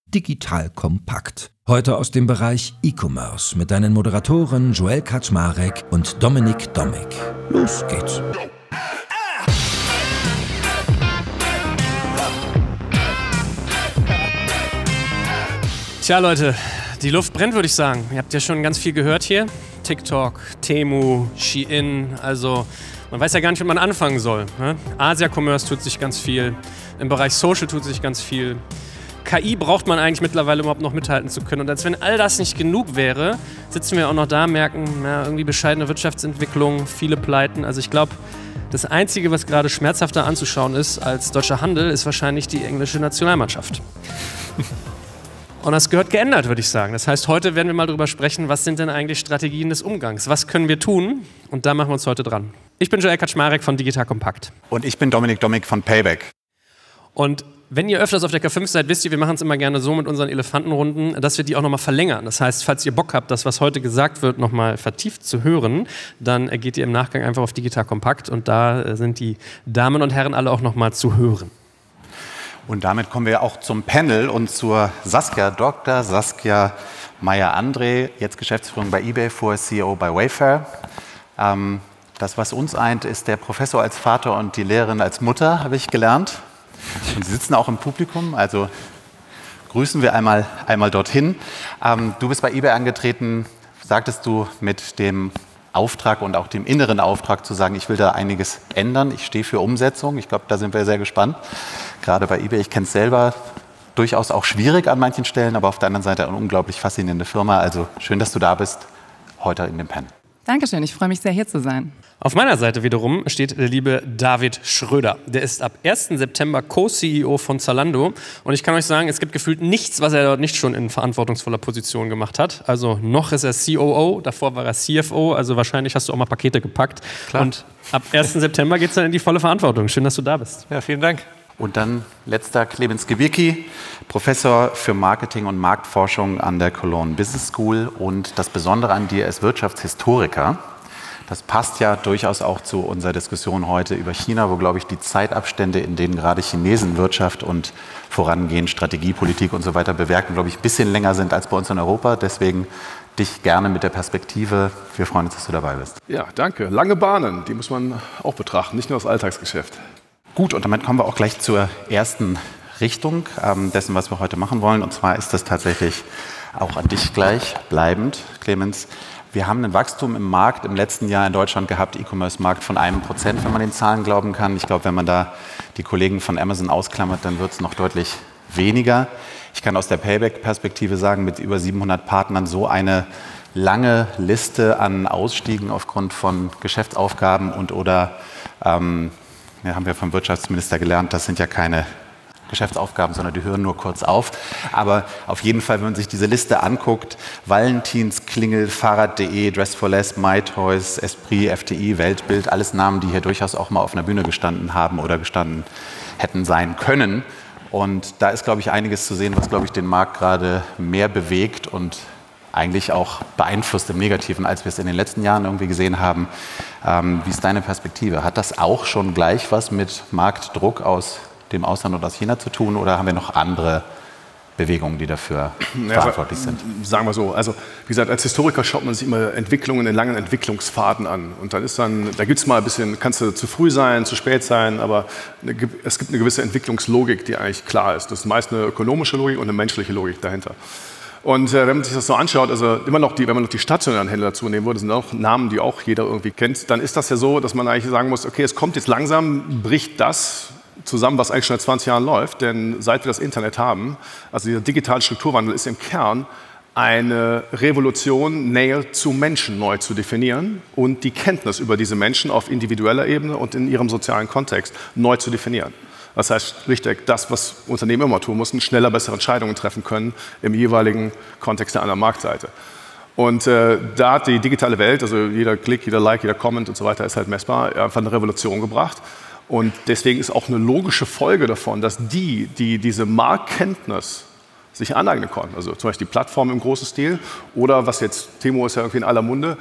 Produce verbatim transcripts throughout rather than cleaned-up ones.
Digital Kompakt. Heute aus dem Bereich E-Commerce mit deinen Moderatoren Joel Kaczmarek und Dominik Domig. Los geht's. Tja Leute, die Luft brennt, würde ich sagen. Ihr habt ja schon ganz viel gehört hier. TikTok, Temu, Shein, also man weiß ja gar nicht, wie man anfangen soll. Ne? Asia-Commerce tut sich ganz viel, im Bereich Social tut sich ganz viel. K I braucht man eigentlich mittlerweile überhaupt noch mithalten zu können. Und als wenn all das nicht genug wäre, sitzen wir auch noch da, merken, ja, irgendwie bescheidene Wirtschaftsentwicklung, viele Pleiten. Also ich glaube, das Einzige, was gerade schmerzhafter anzuschauen ist als deutscher Handel, ist wahrscheinlich die englische Nationalmannschaft. Und das gehört geändert, würde ich sagen. Das heißt, heute werden wir mal darüber sprechen, was sind denn eigentlich Strategien des Umgangs? Was können wir tun? Und da machen wir uns heute dran. Ich bin Joel Kaczmarek von Digital Kompakt. Und ich bin Dominik Domig von Payback. Und wenn ihr öfters auf der K fünf seid, wisst ihr, wir machen es immer gerne so mit unseren Elefantenrunden, dass wir die auch nochmal verlängern. Das heißt, falls ihr Bock habt, das, was heute gesagt wird, nochmal vertieft zu hören, dann geht ihr im Nachgang einfach auf Digital Kompakt und da sind die Damen und Herren alle auch nochmal zu hören. Und damit kommen wir auch zum Panel und zur Saskia, Doktor Saskia Meyer-André, jetzt Geschäftsführung bei eBay, vorher C E O bei Wayfair. Ähm, das, was uns eint, ist der Professor als Vater und die Lehrerin als Mutter, habe ich gelernt. Und Sie sitzen auch im Publikum, also grüßen wir einmal, einmal dorthin. Ähm, du bist bei eBay angetreten, sagtest du, mit dem Auftrag und auch dem inneren Auftrag zu sagen, ich will da einiges ändern, ich stehe für Umsetzung. Ich glaube, da sind wir sehr gespannt. Gerade bei eBay, ich kenne es selber, durchaus auch schwierig an manchen Stellen, aber auf der anderen Seite eine unglaublich faszinierende Firma. Also schön, dass du da bist, heute in dem Panel. Dankeschön, ich freue mich sehr, hier zu sein. Auf meiner Seite wiederum steht der liebe David Schröder. Der ist ab ersten September Co-C E O von Zalando. Und ich kann euch sagen, es gibt gefühlt nichts, was er dort nicht schon in verantwortungsvoller Position gemacht hat. Also noch ist er C O O, davor war er C F O. Also wahrscheinlich hast du auch mal Pakete gepackt. Klar. Und ab ersten September geht es dann in die volle Verantwortung. Schön, dass du da bist. Ja, vielen Dank. Und dann letzter Clemens Gewicki, Professor für Marketing und Marktforschung an der Cologne Business School. Und das Besondere an dir ist Wirtschaftshistoriker. Das passt ja durchaus auch zu unserer Diskussion heute über China, wo, glaube ich, die Zeitabstände, in denen gerade Chinesen Wirtschaft und Vorangehen, Strategie, Politik und so weiter bewerten, glaube ich, ein bisschen länger sind als bei uns in Europa. Deswegen dich gerne mit der Perspektive. Wir freuen uns, dass du dabei bist. Ja, danke. Lange Bahnen, die muss man auch betrachten, nicht nur das Alltagsgeschäft. Gut, und damit kommen wir auch gleich zur ersten Richtung ähm, dessen, was wir heute machen wollen. Und zwar ist das tatsächlich auch an dich gleich bleibend, Clemens. Wir haben ein Wachstum im Markt im letzten Jahr in Deutschland gehabt, E-Commerce-Markt von einem Prozent, wenn man den Zahlen glauben kann. Ich glaube, wenn man da die Kollegen von Amazon ausklammert, dann wird es noch deutlich weniger. Ich kann aus der Payback-Perspektive sagen, mit über siebenhundert Partnern so eine lange Liste an Ausstiegen aufgrund von Geschäftsaufgaben und oder, ähm, ja, haben wir vom Wirtschaftsminister gelernt, das sind ja keine Geschäftsaufgaben, sondern die hören nur kurz auf. Aber auf jeden Fall, wenn man sich diese Liste anguckt, Valentins, Klingel, Fahrrad punkt de, Dress for Less, MyToys, Esprit, F T I, Weltbild, alles Namen, die hier durchaus auch mal auf einer Bühne gestanden haben oder gestanden hätten sein können. Und da ist, glaube ich, einiges zu sehen, was, glaube ich, den Markt gerade mehr bewegt und eigentlich auch beeinflusst im Negativen, als wir es in den letzten Jahren irgendwie gesehen haben. Ähm, wie ist deine Perspektive? Hat das auch schon gleich was mit Marktdruck aus dem Ausland oder aus China zu tun, oder haben wir noch andere Bewegungen, die dafür ja, verantwortlich sind? Sagen wir so, also wie gesagt, als Historiker schaut man sich immer Entwicklungen in langen Entwicklungsfaden an. Und dann ist dann, da gibt es mal ein bisschen, kannst du zu früh sein, zu spät sein, aber eine, es gibt eine gewisse Entwicklungslogik, die eigentlich klar ist. Das ist meist eine ökonomische Logik und eine menschliche Logik dahinter. Und äh, wenn man sich das so anschaut, also immer noch die, wenn man noch die stationären Händler dazu nehmen würde, das sind auch Namen, die auch jeder irgendwie kennt, dann ist das ja so, dass man eigentlich sagen muss, okay, es kommt jetzt langsam, bricht das zusammen, was eigentlich schon seit zwanzig Jahren läuft, denn seit wir das Internet haben, also dieser digitale Strukturwandel ist im Kern eine Revolution, Nähe zu Menschen neu zu definieren und die Kenntnis über diese Menschen auf individueller Ebene und in ihrem sozialen Kontext neu zu definieren. Das heißt, richtig, das, was Unternehmen immer tun müssen, schneller bessere Entscheidungen treffen können im jeweiligen Kontext der anderen Marktseite. Und äh, da hat die digitale Welt, also jeder Klick, jeder Like, jeder Comment und so weiter ist halt messbar, einfach eine Revolution gebracht. Und deswegen ist auch eine logische Folge davon, dass die, die diese Marktkenntnis sich aneignen konnten, also zum Beispiel die Plattform im großen Stil oder was jetzt, Temu ist ja irgendwie in aller Munde,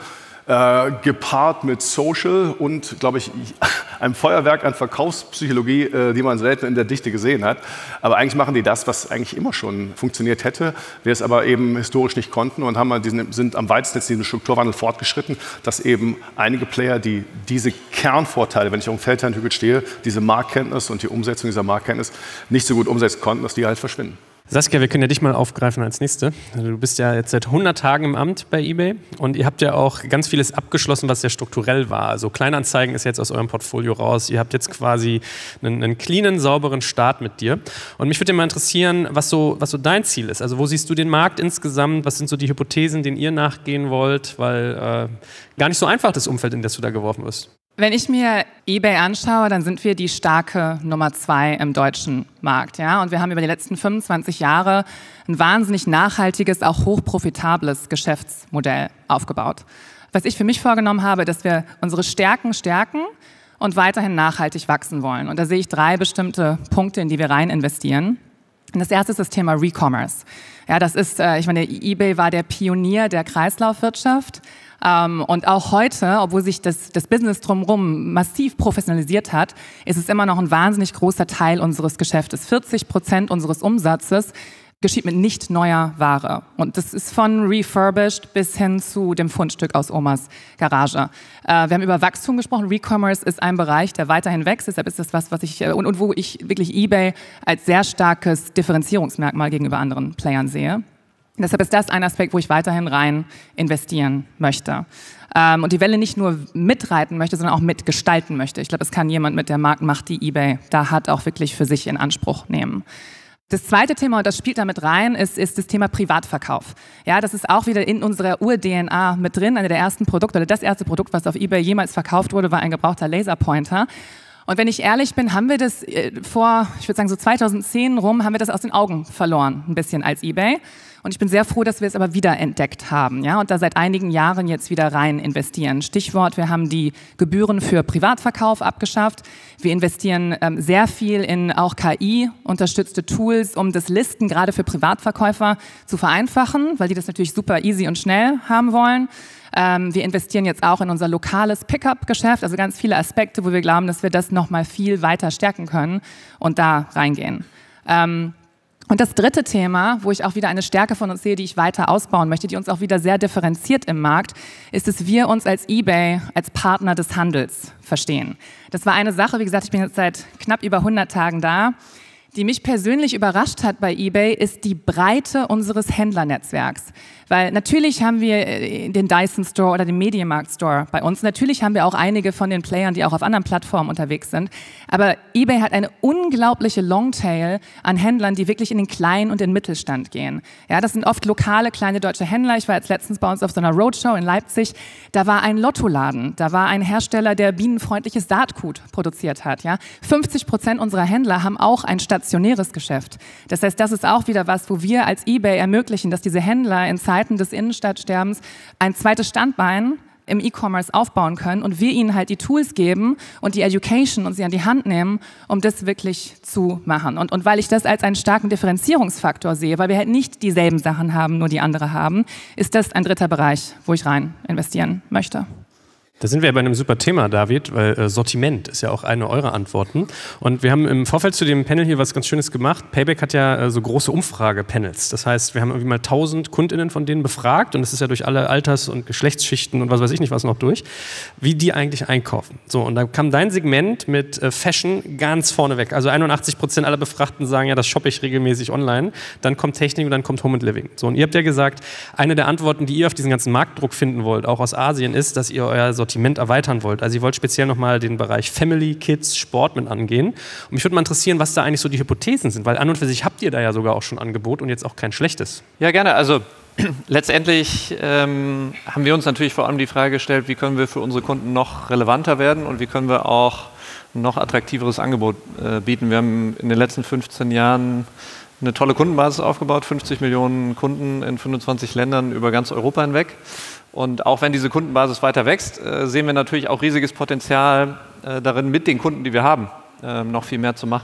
Äh, gepaart mit Social und, glaube ich, einem Feuerwerk an Verkaufspsychologie, äh, die man selten in der Dichte gesehen hat. Aber eigentlich machen die das, was eigentlich immer schon funktioniert hätte, wir es aber eben historisch nicht konnten und haben diesen, sind am weitesten jetzt diesen Strukturwandel fortgeschritten, dass eben einige Player, die diese Kernvorteile, wenn ich auf dem Feldherrnhügel stehe, diese Marktkenntnis und die Umsetzung dieser Marktkenntnis nicht so gut umsetzen konnten, dass die halt verschwinden. Saskia, wir können ja dich mal aufgreifen als Nächste. Du bist ja jetzt seit hundert Tagen im Amt bei eBay und ihr habt ja auch ganz vieles abgeschlossen, was sehr strukturell war. Also Kleinanzeigen ist jetzt aus eurem Portfolio raus. Ihr habt jetzt quasi einen, einen cleanen, sauberen Start mit dir. Und mich würde mal interessieren, was so, was so dein Ziel ist. Also wo siehst du den Markt insgesamt? Was sind so die Hypothesen, denen ihr nachgehen wollt? Weil äh, gar nicht so einfach das Umfeld, in das du da geworfen wirst. Wenn ich mir eBay anschaue, dann sind wir die starke Nummer zwei im deutschen Markt. Ja? Und wir haben über die letzten fünfundzwanzig Jahre ein wahnsinnig nachhaltiges, auch hochprofitables Geschäftsmodell aufgebaut. Was ich für mich vorgenommen habe, dass wir unsere Stärken stärken und weiterhin nachhaltig wachsen wollen. Und da sehe ich drei bestimmte Punkte, in die wir rein investieren. Und das erste ist das Thema Recommerce. Ja, das ist, ich meine, eBay war der Pionier der Kreislaufwirtschaft. Um, und auch heute, obwohl sich das, das Business drumherum massiv professionalisiert hat, ist es immer noch ein wahnsinnig großer Teil unseres Geschäftes. vierzig Prozent unseres Umsatzes geschieht mit nicht neuer Ware. Und das ist von refurbished bis hin zu dem Fundstück aus Omas Garage. Äh, wir haben über Wachstum gesprochen. Recommerce ist ein Bereich, der weiterhin wächst. Deshalb ist das was, was ich, und, und wo ich wirklich eBay als sehr starkes Differenzierungsmerkmal gegenüber anderen Playern sehe. Deshalb ist das ein Aspekt, wo ich weiterhin rein investieren möchte. Ähm, und die Welle nicht nur mitreiten möchte, sondern auch mitgestalten möchte. Ich glaube, es kann jemand mit der Marktmacht, die eBay da hat, auch wirklich für sich in Anspruch nehmen. Das zweite Thema, und das spielt damit rein, ist, ist das Thema Privatverkauf. Ja, das ist auch wieder in unserer Ur-D N A mit drin. Eine der ersten Produkte, oder das erste Produkt, was auf eBay jemals verkauft wurde, war ein gebrauchter Laserpointer. Und wenn ich ehrlich bin, haben wir das äh, vor, ich würde sagen so zweitausendzehn rum, haben wir das aus den Augen verloren, ein bisschen als eBay. Und ich bin sehr froh, dass wir es aber wieder entdeckt haben, ja, und da seit einigen Jahren jetzt wieder rein investieren. Stichwort, wir haben die Gebühren für Privatverkauf abgeschafft. Wir investieren ähm, sehr viel in auch K I-unterstützte Tools, um das Listen gerade für Privatverkäufer zu vereinfachen, weil die das natürlich super easy und schnell haben wollen. Ähm, wir investieren jetzt auch in unser lokales Pickup-Geschäft, also ganz viele Aspekte, wo wir glauben, dass wir das nochmal viel weiter stärken können und da reingehen. Ähm, Und das dritte Thema, wo ich auch wieder eine Stärke von uns sehe, die ich weiter ausbauen möchte, die uns auch wieder sehr differenziert im Markt, ist, dass wir uns als eBay als Partner des Handels verstehen. Das war eine Sache, wie gesagt, ich bin jetzt seit knapp über hundert Tagen da, die mich persönlich überrascht hat bei eBay, ist die Breite unseres Händlernetzwerks. Weil natürlich haben wir den Dyson Store oder den Mediamarkt Store bei uns. Natürlich haben wir auch einige von den Playern, die auch auf anderen Plattformen unterwegs sind. Aber eBay hat eine unglaubliche Longtail an Händlern, die wirklich in den Klein- und den Mittelstand gehen. Ja, das sind oft lokale, kleine deutsche Händler. Ich war jetzt letztens bei uns auf so einer Roadshow in Leipzig. Da war ein Lottoladen. Da war ein Hersteller, der bienenfreundliches Saatgut produziert hat. Ja, fünfzig Prozent unserer Händler haben auch ein stationäres Geschäft. Das heißt, das ist auch wieder was, wo wir als eBay ermöglichen, dass diese Händler in Zeiten des Innenstadtsterbens ein zweites Standbein im E-Commerce aufbauen können und wir ihnen halt die Tools geben und die Education und sie an die Hand nehmen, um das wirklich zu machen. Und, und weil ich das als einen starken Differenzierungsfaktor sehe, weil wir halt nicht dieselben Sachen haben, nur die andere haben, ist das ein dritter Bereich, wo ich rein investieren möchte. Da sind wir ja bei einem super Thema, David, weil äh, Sortiment ist ja auch eine eurer Antworten. Und wir haben im Vorfeld zu dem Panel hier was ganz Schönes gemacht. Payback hat ja äh, so große Umfragepanels. Das heißt, wir haben irgendwie mal tausend KundInnen von denen befragt und das ist ja durch alle Alters- und Geschlechtsschichten und was weiß ich nicht was noch durch, wie die eigentlich einkaufen. So, und da kam dein Segment mit äh, Fashion ganz vorne weg. Also einundachtzig Prozent aller Befragten sagen, ja, das shoppe ich regelmäßig online. Dann kommt Technik und dann kommt Home and Living. So, und ihr habt ja gesagt, eine der Antworten, die ihr auf diesen ganzen Marktdruck finden wollt, auch aus Asien, ist, dass ihr euer Sortiment Sortiment erweitern wollt. Also ihr wollt speziell nochmal den Bereich Family, Kids, Sport mit angehen. Und mich würde mal interessieren, was da eigentlich so die Hypothesen sind, weil an und für sich habt ihr da ja sogar auch schon Angebot und jetzt auch kein schlechtes. Ja, gerne. Also letztendlich ähm, haben wir uns natürlich vor allem die Frage gestellt, wie können wir für unsere Kunden noch relevanter werden und wie können wir auch ein noch attraktiveres Angebot äh, bieten. Wir haben in den letzten fünfzehn Jahren eine tolle Kundenbasis aufgebaut, fünfzig Millionen Kunden in fünfundzwanzig Ländern über ganz Europa hinweg. Und auch wenn diese Kundenbasis weiter wächst, äh, sehen wir natürlich auch riesiges Potenzial äh, darin, mit den Kunden, die wir haben, äh, noch viel mehr zu machen.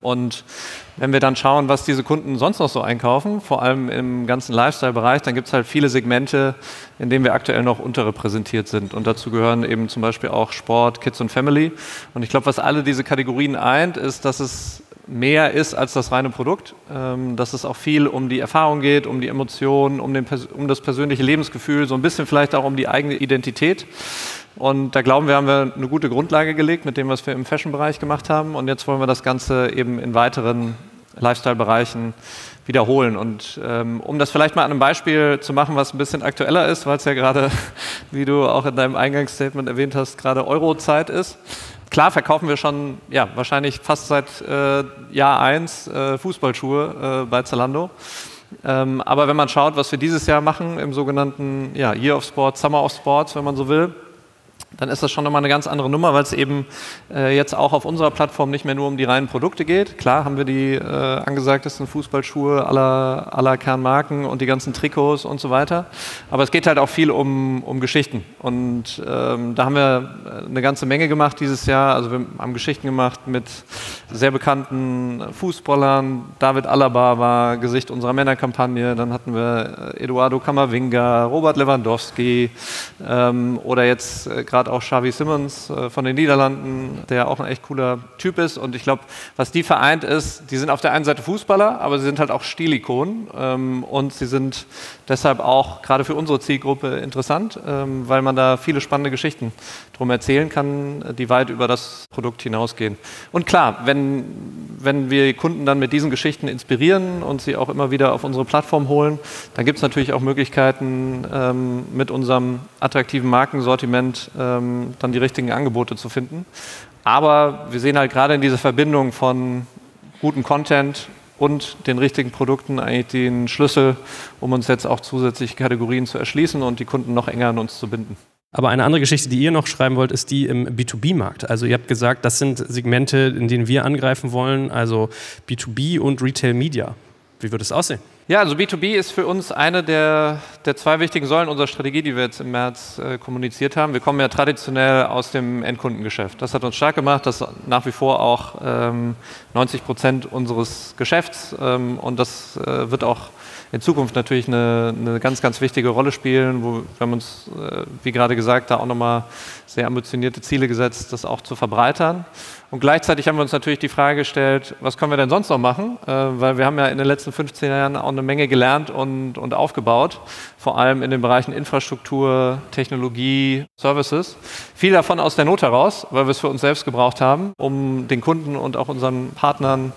Und wenn wir dann schauen, was diese Kunden sonst noch so einkaufen, vor allem im ganzen Lifestyle-Bereich, dann gibt es halt viele Segmente, in denen wir aktuell noch unterrepräsentiert sind. Und dazu gehören eben zum Beispiel auch Sport, Kids und Family. Und ich glaube, was alle diese Kategorien eint, ist, dass es mehr ist als das reine Produkt, ähm, dass es auch viel um die Erfahrung geht, um die Emotionen, um, den, um das persönliche Lebensgefühl, so ein bisschen vielleicht auch um die eigene Identität. Und da glauben wir, haben wir eine gute Grundlage gelegt mit dem, was wir im Fashion-Bereich gemacht haben. Und jetzt wollen wir das Ganze eben in weiteren Lifestyle-Bereichen wiederholen. Und ähm, um das vielleicht mal an einem Beispiel zu machen, was ein bisschen aktueller ist, weil es ja gerade, wie du auch in deinem Eingangsstatement erwähnt hast, gerade Euro-Zeit ist. Klar verkaufen wir schon, ja, wahrscheinlich fast seit äh, Jahr eins äh, Fußballschuhe äh, bei Zalando. Ähm, aber wenn man schaut, was wir dieses Jahr machen im sogenannten ja, Year of Sport, Summer of Sports, wenn man so will, dann ist das schon nochmal eine ganz andere Nummer, weil es eben äh, jetzt auch auf unserer Plattform nicht mehr nur um die reinen Produkte geht. Klar haben wir die äh, angesagtesten Fußballschuhe aller, aller Kernmarken und die ganzen Trikots und so weiter. Aber es geht halt auch viel um, um Geschichten. Und ähm, da haben wir eine ganze Menge gemacht dieses Jahr. Also wir haben Geschichten gemacht mit sehr bekannten Fußballern. David Alaba war Gesicht unserer Männerkampagne. Dann hatten wir Eduardo Camavinga, Robert Lewandowski ähm, oder jetzt äh, gerade auch Xavi Simons äh, von den Niederlanden, der auch ein echt cooler Typ ist. Und ich glaube, was die vereint ist, die sind auf der einen Seite Fußballer, aber sie sind halt auch Stilikonen ähm, und sie sind deshalb auch gerade für unsere Zielgruppe interessant, ähm, weil man da viele spannende Geschichten drum erzählen kann, die weit über das Produkt hinausgehen. Und klar, wenn, wenn wir Kunden dann mit diesen Geschichten inspirieren und sie auch immer wieder auf unsere Plattform holen, dann gibt es natürlich auch Möglichkeiten, ähm, mit unserem attraktiven Markensortiment ähm, dann die richtigen Angebote zu finden. Aber wir sehen halt gerade in dieser Verbindung von gutem Content und den richtigen Produkten eigentlich den Schlüssel, um uns jetzt auch zusätzliche Kategorien zu erschließen und die Kunden noch enger an uns zu binden. Aber eine andere Geschichte, die ihr noch schreiben wollt, ist die im B zwei B-Markt. Also ihr habt gesagt, das sind Segmente, in denen wir angreifen wollen, also B zwei B und Retail Media. Wie wird es aussehen? Ja, also B zwei B ist für uns eine der, der zwei wichtigen Säulen unserer Strategie, die wir jetzt im März äh, kommuniziert haben. Wir kommen ja traditionell aus dem Endkundengeschäft. Das hat uns stark gemacht, das ist nach wie vor auch ähm, neunzig Prozent unseres Geschäfts ähm, und das äh, wird auch in Zukunft natürlich eine, eine ganz, ganz wichtige Rolle spielen, wo wir haben uns, äh, wie gerade gesagt, da auch nochmal sehr ambitionierte Ziele gesetzt, das auch zu verbreitern. Und gleichzeitig haben wir uns natürlich die Frage gestellt, was können wir denn sonst noch machen? Äh, weil wir haben ja in den letzten fünfzehn Jahren auch eine Menge gelernt und, und aufgebaut, vor allem in den Bereichen Infrastruktur, Technologie, Services. Viel davon aus der Not heraus, weil wir es für uns selbst gebraucht haben, um den Kunden und auch unseren Partnern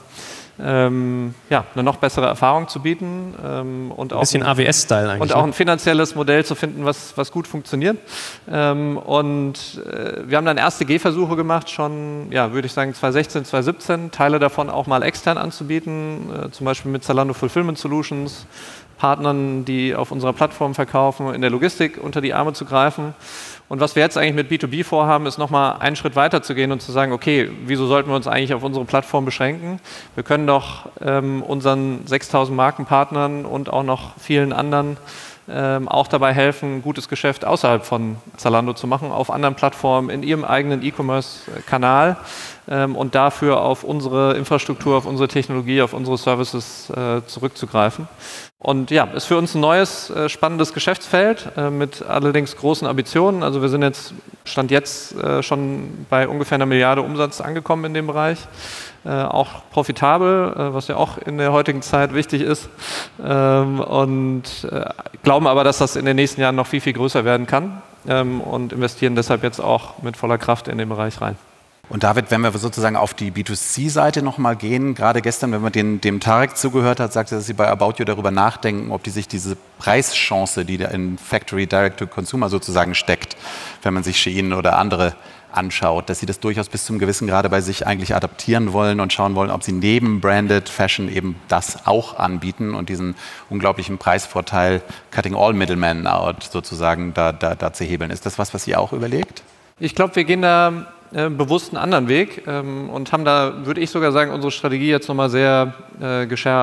Ähm, ja, eine noch bessere Erfahrung zu bieten ähm, und auch ein bisschen A W S-Style eigentlich. Und auch ein finanzielles Modell zu finden, was, was gut funktioniert. Ähm, und äh, wir haben dann erste Gehversuche gemacht, schon, ja, würde ich sagen, zwanzig sechzehn, zwanzig siebzehn, Teile davon auch mal extern anzubieten, äh, zum Beispiel mit Zalando Fulfillment Solutions, Partnern, die auf unserer Plattform verkaufen, in der Logistik unter die Arme zu greifen. Und was wir jetzt eigentlich mit B zwei B vorhaben, ist nochmal einen Schritt weiter zu gehen und zu sagen, okay, wieso sollten wir uns eigentlich auf unsere Plattform beschränken? Wir können doch ähm, unseren sechstausend Markenpartnern und auch noch vielen anderen ähm, auch dabei helfen, gutes Geschäft außerhalb von Zalando zu machen, auf anderen Plattformen, in ihrem eigenen E-Commerce-Kanal ähm, und dafür auf unsere Infrastruktur, auf unsere Technologie, auf unsere Services äh, zurückzugreifen. Und ja, ist für uns ein neues, äh, spannendes Geschäftsfeld äh, mit allerdings großen Ambitionen. Also wir sind jetzt, Stand jetzt, äh, schon bei ungefähr einer Milliarde Umsatz angekommen in dem Bereich. Äh, auch profitabel, äh, was ja auch in der heutigen Zeit wichtig ist. Ähm, und äh, glauben aber, dass das in den nächsten Jahren noch viel, viel größer werden kann ähm, und investieren deshalb jetzt auch mit voller Kraft in den Bereich rein. Und David, wenn wir sozusagen auf die B zwei C-Seite nochmal gehen, gerade gestern, wenn man den, dem Tarek zugehört hat, sagte er, dass Sie bei About You darüber nachdenken, ob die sich diese Preischance, die da in Factory Direct to Consumer sozusagen steckt, wenn man sich Shein oder andere anschaut, dass Sie das durchaus bis zum gewissen Grade bei sich eigentlich adaptieren wollen und schauen wollen, ob Sie neben Branded Fashion eben das auch anbieten und diesen unglaublichen Preisvorteil Cutting All Middlemen out sozusagen da, da, da zu hebeln. Ist das was, was ihr auch überlegt? Ich glaube, wir gehen da äh, bewusst einen anderen Weg ähm, und haben da, würde ich sogar sagen, unsere Strategie jetzt nochmal sehr äh, geschärft.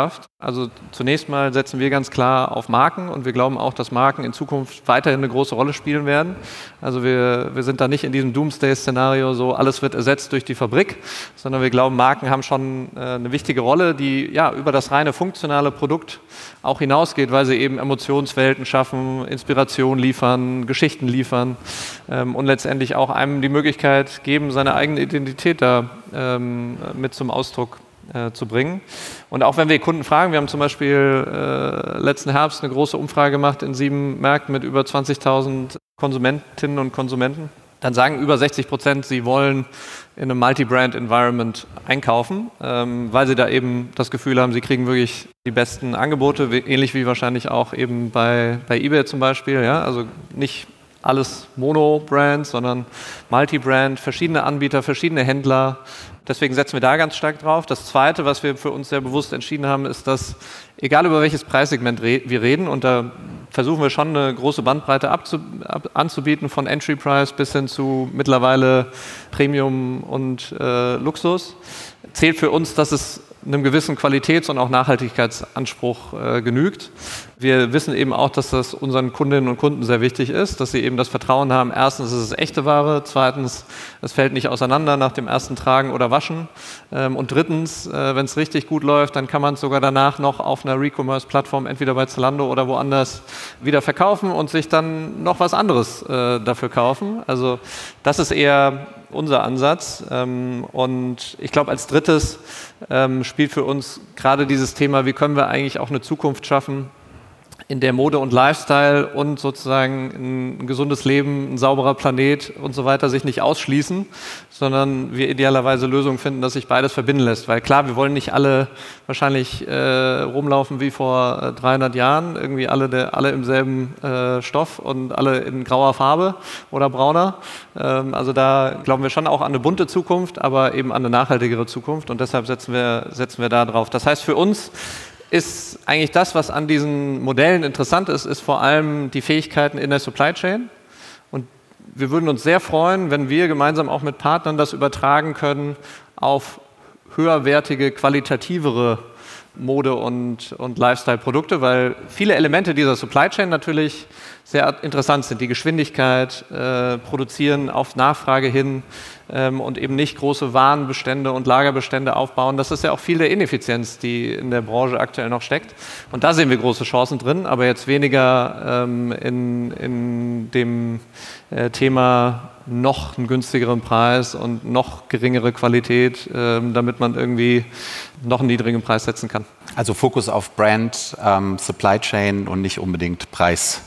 Also zunächst mal setzen wir ganz klar auf Marken und wir glauben auch, dass Marken in Zukunft weiterhin eine große Rolle spielen werden. Also wir, wir sind da nicht in diesem Doomsday-Szenario, so alles wird ersetzt durch die Fabrik, sondern wir glauben, Marken haben schon äh, eine wichtige Rolle, die ja über das reine funktionale Produkt auch hinausgeht, weil sie eben Emotionswelten schaffen, Inspiration liefern, Geschichten liefern ähm, und letztendlich auch einem die Möglichkeit geben, seine eigene Identität da ähm, mit zum Ausdruck Äh, zu bringen. Und auch wenn wir Kunden fragen, wir haben zum Beispiel äh, letzten Herbst eine große Umfrage gemacht in sieben Märkten mit über zwanzigtausend Konsumentinnen und Konsumenten, dann sagen über sechzig Prozent, sie wollen in einem Multi-Brand-Environment einkaufen, ähm, weil sie da eben das Gefühl haben, sie kriegen wirklich die besten Angebote, wie, ähnlich wie wahrscheinlich auch eben bei, bei eBay zum Beispiel. Ja? Also nicht alles Mono-Brand, sondern Multi-Brand, verschiedene Anbieter, verschiedene Händler. Deswegen setzen wir da ganz stark drauf. Das Zweite, was wir für uns sehr bewusst entschieden haben, ist, dass egal über welches Preissegment re- wir reden, und da versuchen wir schon eine große Bandbreite abzu- ab- anzubieten, von Entry Price bis hin zu mittlerweile Premium und äh, Luxus, zählt für uns, dass es einem gewissen Qualitäts- und auch Nachhaltigkeitsanspruch äh, genügt. Wir wissen eben auch, dass das unseren Kundinnen und Kunden sehr wichtig ist, dass sie eben das Vertrauen haben, erstens, es ist echte Ware, zweitens, es fällt nicht auseinander nach dem ersten Tragen oder Waschen ähm, und drittens, äh, wenn es richtig gut läuft, dann kann man es sogar danach noch auf einer Recommerce-Plattform, entweder bei Zalando oder woanders, wieder verkaufen und sich dann noch was anderes äh, dafür kaufen. Also das ist eher unser Ansatz. Ähm, und ich glaube, als drittes ähm, spielt für uns gerade dieses Thema, wie können wir eigentlich auch eine Zukunft schaffen, in der Mode und Lifestyle und sozusagen ein, ein gesundes Leben, ein sauberer Planet und so weiter sich nicht ausschließen, sondern wir idealerweise Lösungen finden, dass sich beides verbinden lässt. Weil klar, wir wollen nicht alle wahrscheinlich äh, rumlaufen wie vor äh, dreihundert Jahren, irgendwie alle, der, alle im selben äh, Stoff und alle in grauer Farbe oder brauner. Ähm, also da glauben wir schon auch an eine bunte Zukunft, aber eben an eine nachhaltigere Zukunft und deshalb setzen wir, setzen wir da drauf. Das heißt für uns, ist eigentlich das, was an diesen Modellen interessant ist, ist vor allem die Fähigkeiten in der Supply Chain. Und wir würden uns sehr freuen, wenn wir gemeinsam auch mit Partnern das übertragen können auf höherwertige, qualitativere Mode- und, und Lifestyle-Produkte, weil viele Elemente dieser Supply Chain natürlich sehr interessant sind. Die Geschwindigkeit, äh, produzieren auf Nachfrage hin ähm, und eben nicht große Warenbestände und Lagerbestände aufbauen. Das ist ja auch viel der Ineffizienz, die in der Branche aktuell noch steckt. Und da sehen wir große Chancen drin, aber jetzt weniger ähm, in, in dem äh, Thema noch einen günstigeren Preis und noch geringere Qualität, ähm, damit man irgendwie noch einen niedrigen Preis setzen kann. Also Fokus auf Brand, ähm, Supply Chain und nicht unbedingt Preis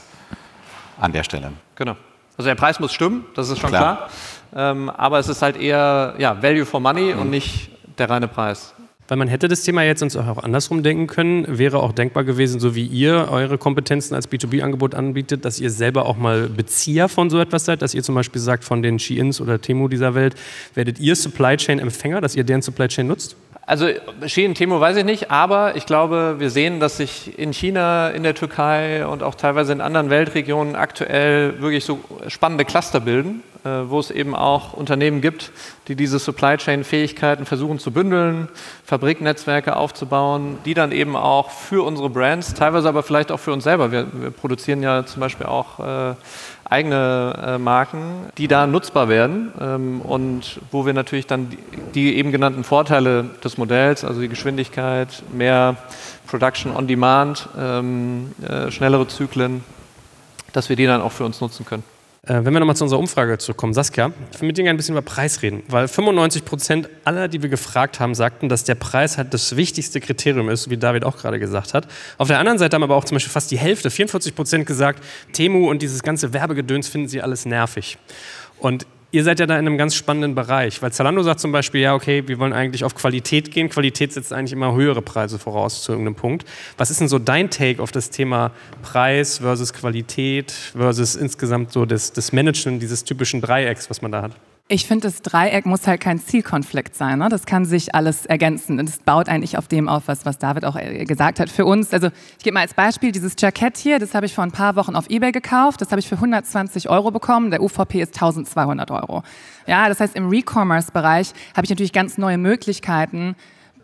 an der Stelle. Genau. Also der Preis muss stimmen, das ist schon klar. klar. Ähm, aber es ist halt eher ja, Value for Money mhm. und nicht der reine Preis. Weil man hätte das Thema jetzt uns auch andersrum denken können, wäre auch denkbar gewesen, so wie ihr eure Kompetenzen als B zwei B-Angebot anbietet, dass ihr selber auch mal Bezieher von so etwas seid, dass ihr zum Beispiel sagt, von den Sheins oder Temu dieser Welt, werdet ihr Supply Chain Empfänger, dass ihr deren Supply Chain nutzt? Also Shein, Temu weiß ich nicht, aber ich glaube, wir sehen, dass sich in China, in der Türkei und auch teilweise in anderen Weltregionen aktuell wirklich so spannende Cluster bilden, äh, wo es eben auch Unternehmen gibt, die diese Supply Chain Fähigkeiten versuchen zu bündeln, Fabriknetzwerke aufzubauen, die dann eben auch für unsere Brands, teilweise aber vielleicht auch für uns selber, wir, wir produzieren ja zum Beispiel auch äh, eigene äh, Marken, die da nutzbar werden ähm, und wo wir natürlich dann die, die eben genannten Vorteile des Modells, also die Geschwindigkeit, mehr Production on Demand, ähm, äh, schnellere Zyklen, dass wir die dann auch für uns nutzen können. Äh, wenn wir nochmal zu unserer Umfrage zurückkommen, Saskia, ich will mit dir gerne ein bisschen über Preis reden, weil fünfundneunzig Prozent aller, die wir gefragt haben, sagten, dass der Preis halt das wichtigste Kriterium ist, wie David auch gerade gesagt hat. Auf der anderen Seite haben aber auch zum Beispiel fast die Hälfte, vierundvierzig Prozent gesagt, Temu und dieses ganze Werbegedöns finden sie alles nervig. Und ihr seid ja da in einem ganz spannenden Bereich, weil Zalando sagt zum Beispiel, ja okay, wir wollen eigentlich auf Qualität gehen. Qualität setzt eigentlich immer höhere Preise voraus zu irgendeinem Punkt. Was ist denn so dein Take auf das Thema Preis versus Qualität versus insgesamt so das, das Managen dieses typischen Dreiecks, was man da hat? Ich finde, das Dreieck muss halt kein Zielkonflikt sein. Ne? Das kann sich alles ergänzen. Und es baut eigentlich auf dem auf, was, was David auch gesagt hat. Für uns, also ich gebe mal als Beispiel dieses Jackett hier, das habe ich vor ein paar Wochen auf eBay gekauft. Das habe ich für hundertzwanzig Euro bekommen. Der U V P ist eintausendzweihundert Euro. Ja, das heißt, im Recommerce-Bereich habe ich natürlich ganz neue Möglichkeiten,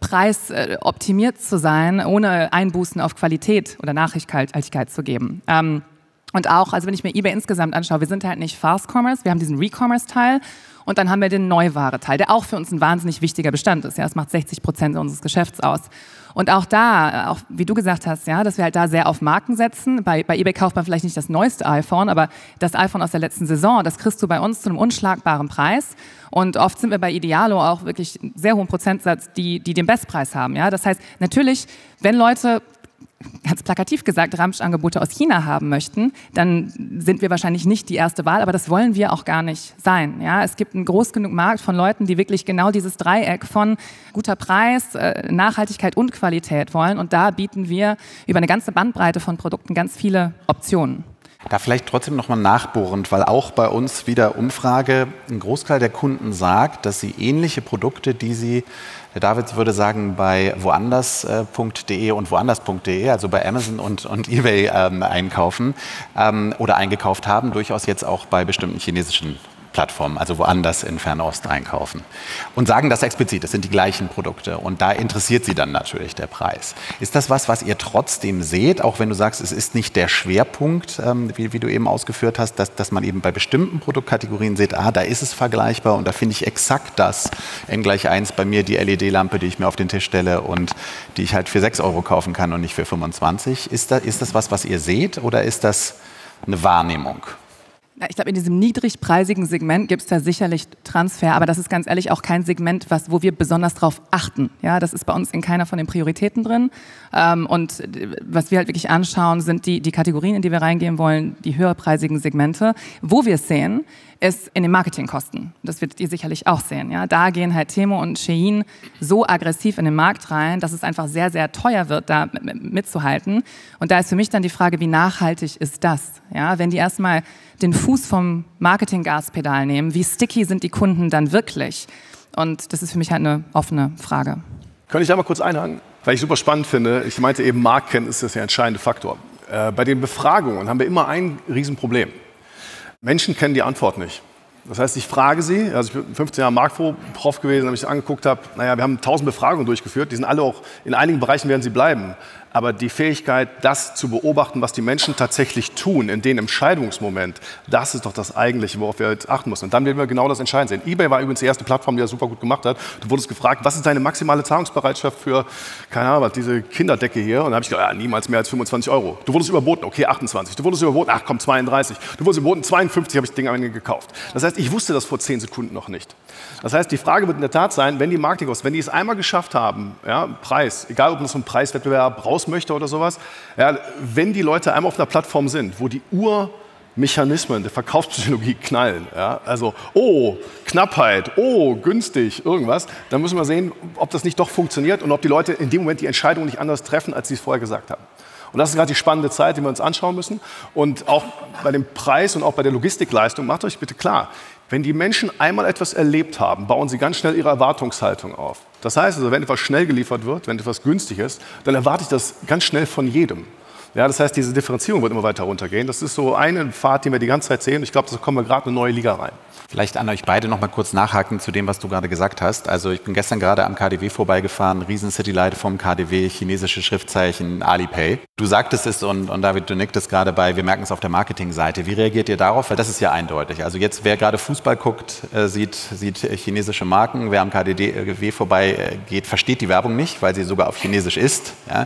preisoptimiert zu sein, ohne Einbußen auf Qualität oder Nachhaltigkeit zu geben. Ähm, und auch, also wenn ich mir eBay insgesamt anschaue, wir sind halt nicht Fast Commerce, wir haben diesen Recommerce-Teil und dann haben wir den Neuware-Teil, der auch für uns ein wahnsinnig wichtiger Bestand ist. Ja, das macht sechzig Prozent unseres Geschäfts aus. Und auch da, auch wie du gesagt hast, ja, dass wir halt da sehr auf Marken setzen. Bei, bei eBay kauft man vielleicht nicht das neueste iPhone, aber das iPhone aus der letzten Saison, das kriegst du bei uns zu einem unschlagbaren Preis. Und oft sind wir bei Idealo auch wirklich einen sehr hohen Prozentsatz, die, die den Bestpreis haben. Ja? Das heißt, natürlich, wenn Leute, ganz plakativ gesagt, Ramsch-Angebote aus China haben möchten, dann sind wir wahrscheinlich nicht die erste Wahl, aber das wollen wir auch gar nicht sein. Ja? Es gibt einen groß genug Markt von Leuten, die wirklich genau dieses Dreieck von guter Preis, Nachhaltigkeit und Qualität wollen und da bieten wir über eine ganze Bandbreite von Produkten ganz viele Optionen. Da vielleicht trotzdem nochmal nachbohrend, weil auch bei uns wieder Umfrage, ein Großteil der Kunden sagt, dass sie ähnliche Produkte, die sie, der David würde sagen, bei woanders punkt de und woanders punkt de, also bei Amazon und, und eBay ähm, einkaufen ähm, oder eingekauft haben, durchaus jetzt auch bei bestimmten chinesischen Plattformen, also woanders in Fernost einkaufen. Und sagen das explizit, das sind die gleichen Produkte. Und da interessiert sie dann natürlich der Preis. Ist das was, was ihr trotzdem seht, auch wenn du sagst, es ist nicht der Schwerpunkt, ähm, wie, wie du eben ausgeführt hast, dass, dass man eben bei bestimmten Produktkategorien sieht, ah, da ist es vergleichbar und da finde ich exakt das. N gleich eins bei mir, die L E D-Lampe, die ich mir auf den Tisch stelle und die ich halt für sechs Euro kaufen kann und nicht für fünfundzwanzig. Ist, da, ist das was, was ihr seht oder ist das eine Wahrnehmung? Ich glaube, in diesem niedrigpreisigen Segment gibt es da sicherlich Transfer, aber das ist ganz ehrlich auch kein Segment, was, wo wir besonders drauf achten. Ja, das ist bei uns in keiner von den Prioritäten drin. Ähm, und was wir halt wirklich anschauen, sind die, die Kategorien, in die wir reingehen wollen, die höherpreisigen Segmente. Wo wir es sehen, ist in den Marketingkosten. Das werdet ihr sicherlich auch sehen. Ja? Da gehen halt Temu und Shein so aggressiv in den Markt rein, dass es einfach sehr, sehr teuer wird, da mitzuhalten. Und da ist für mich dann die Frage, wie nachhaltig ist das? Ja? Wenn die erstmal den Fuß vom Marketing-Gaspedal nehmen, wie sticky sind die Kunden dann wirklich? Und das ist für mich halt eine offene Frage. Kann ich da mal kurz einhaken? Weil ich super spannend finde, ich meinte eben, Marktkenntnis ist der entscheidende Faktor. Äh, bei den Befragungen haben wir immer ein Riesenproblem. Menschen kennen die Antwort nicht. Das heißt, ich frage sie, also ich bin fünfzehn Jahre Marktprof gewesen, habe ich angeguckt habe, naja, wir haben tausend Befragungen durchgeführt, die sind alle auch, in einigen Bereichen werden sie bleiben. Aber die Fähigkeit, das zu beobachten, was die Menschen tatsächlich tun, in dem Entscheidungsmoment, das ist doch das Eigentliche, worauf wir jetzt achten müssen. Und dann werden wir genau das entscheidend sehen. eBay war übrigens die erste Plattform, die das super gut gemacht hat. Du wurdest gefragt, was ist deine maximale Zahlungsbereitschaft für, keine Ahnung, diese Kinderdecke hier? Und dann habe ich gesagt, ja, niemals mehr als fünfundzwanzig Euro. Du wurdest überboten, okay, achtundzwanzig. Du wurdest überboten, ach komm, zweiunddreißig. Du wurdest überboten, zweiundfünfzig, habe ich das Ding am Ende gekauft. Das heißt, ich wusste das vor zehn Sekunden noch nicht. Das heißt, die Frage wird in der Tat sein, wenn die Marketingkosten, wenn die es einmal geschafft haben, ja, Preis, egal ob man so einen Preiswettbewerb raus möchte oder sowas, ja, wenn die Leute einmal auf einer Plattform sind, wo die Urmechanismen der Verkaufspsychologie knallen, ja, also oh, Knappheit, oh, günstig, irgendwas, dann müssen wir sehen, ob das nicht doch funktioniert und ob die Leute in dem Moment die Entscheidung nicht anders treffen, als sie es vorher gesagt haben. Und das ist gerade die spannende Zeit, die wir uns anschauen müssen. Und auch bei dem Preis und auch bei der Logistikleistung, macht euch bitte klar, wenn die Menschen einmal etwas erlebt haben, bauen sie ganz schnell ihre Erwartungshaltung auf. Das heißt also, wenn etwas schnell geliefert wird, wenn etwas günstig ist, dann erwarte ich das ganz schnell von jedem. Ja, das heißt, diese Differenzierung wird immer weiter runtergehen. Das ist so eine Pfad, den wir die ganze Zeit sehen. Ich glaube, da kommen wir gerade in eine neue Liga rein. Vielleicht an euch beide noch mal kurz nachhaken zu dem, was du gerade gesagt hast. Also ich bin gestern gerade am K D W vorbeigefahren, riesen Citylight vom K D W, chinesische Schriftzeichen, Alipay. Du sagtest es und, und David, du nicktest gerade bei, wir merken es auf der Marketingseite. Wie reagiert ihr darauf? Weil das ist ja eindeutig. Also jetzt, wer gerade Fußball guckt, äh, sieht, sieht chinesische Marken. Wer am K D W vorbeigeht, versteht die Werbung nicht, weil sie sogar auf Chinesisch ist. Ja?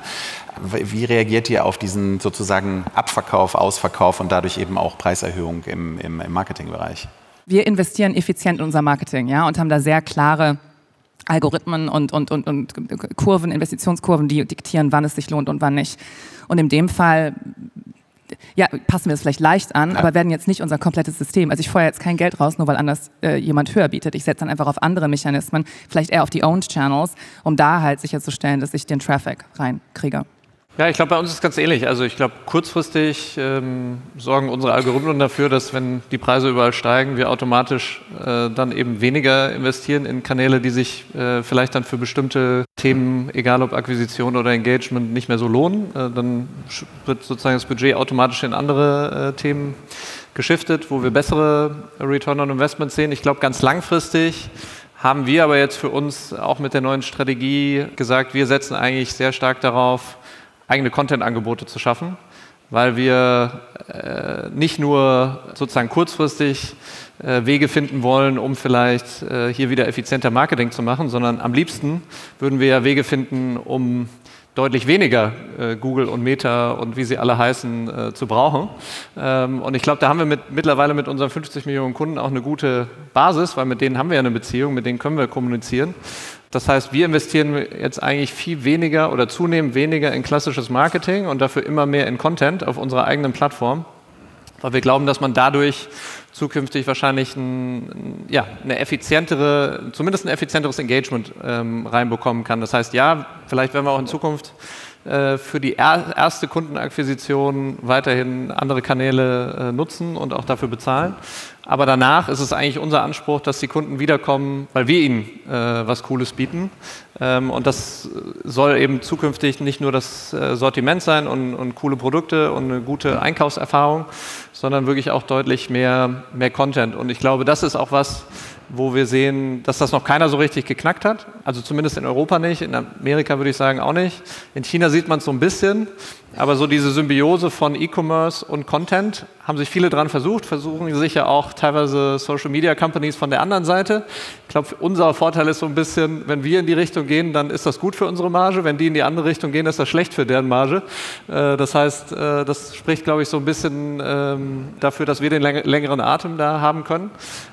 Wie reagiert ihr auf diesen sozusagen Abverkauf, Ausverkauf und dadurch eben auch Preiserhöhung im, im, im Marketingbereich? Wir investieren effizient in unser Marketing, ja, und haben da sehr klare Algorithmen und, und, und, und Kurven, Investitionskurven, die diktieren, wann es sich lohnt und wann nicht. Und in dem Fall, ja, passen wir es vielleicht leicht an, ja, aber werden jetzt nicht unser komplettes System. Also ich feuere jetzt kein Geld raus, nur weil anders äh, jemand höher bietet. Ich setze dann einfach auf andere Mechanismen, vielleicht eher auf die Owned Channels, um da halt sicherzustellen, dass ich den Traffic reinkriege. Ja, ich glaube, bei uns ist es ganz ähnlich. Also ich glaube, kurzfristig ähm, sorgen unsere Algorithmen dafür, dass wenn die Preise überall steigen, wir automatisch äh, dann eben weniger investieren in Kanäle, die sich äh, vielleicht dann für bestimmte Themen, egal ob Akquisition oder Engagement, nicht mehr so lohnen. Äh, dann wird sozusagen das Budget automatisch in andere äh, Themen geschiftet, wo wir bessere Return on Investment sehen. Ich glaube, ganz langfristig haben wir aber jetzt für uns auch mit der neuen Strategie gesagt, wir setzen eigentlich sehr stark darauf, eigene Content-Angebote zu schaffen, weil wir äh, nicht nur sozusagen kurzfristig äh, Wege finden wollen, um vielleicht äh, hier wieder effizienter Marketing zu machen, sondern am liebsten würden wir ja Wege finden, um deutlich weniger äh, Google und Meta und wie sie alle heißen äh, zu brauchen. Ähm, und ich glaube, da haben wir mit, mittlerweile mit unseren fünfzig Millionen Kunden auch eine gute Basis, weil mit denen haben wir ja eine Beziehung, mit denen können wir kommunizieren. Das heißt, wir investieren jetzt eigentlich viel weniger oder zunehmend weniger in klassisches Marketing und dafür immer mehr in Content auf unserer eigenen Plattform, weil wir glauben, dass man dadurch zukünftig wahrscheinlich ein, ja, eine effizientere, zumindest ein effizienteres Engagement ähm, reinbekommen kann. Das heißt, ja, vielleicht werden wir auch in Zukunft äh, für die er erste Kundenakquisition weiterhin andere Kanäle äh, nutzen und auch dafür bezahlen. Aber danach ist es eigentlich unser Anspruch, dass die Kunden wiederkommen, weil wir ihnen äh, was Cooles bieten. Ähm, und das soll eben zukünftig nicht nur das äh, Sortiment sein und, und coole Produkte und eine gute Einkaufserfahrung, sondern wirklich auch deutlich mehr, mehr Content. Und ich glaube, das ist auch was, wo wir sehen, dass das noch keiner so richtig geknackt hat. Also zumindest in Europa nicht, in Amerika würde ich sagen auch nicht. In China sieht man es so ein bisschen. Aber so diese Symbiose von E-Commerce und Content haben sich viele dran versucht, versuchen sich ja auch teilweise Social Media Companies von der anderen Seite. Ich glaube, unser Vorteil ist so ein bisschen, wenn wir in die Richtung gehen, dann ist das gut für unsere Marge. Wenn die in die andere Richtung gehen, ist das schlecht für deren Marge. Das heißt, das spricht, glaube ich, so ein bisschen dafür, dass wir den längeren Atem da haben können.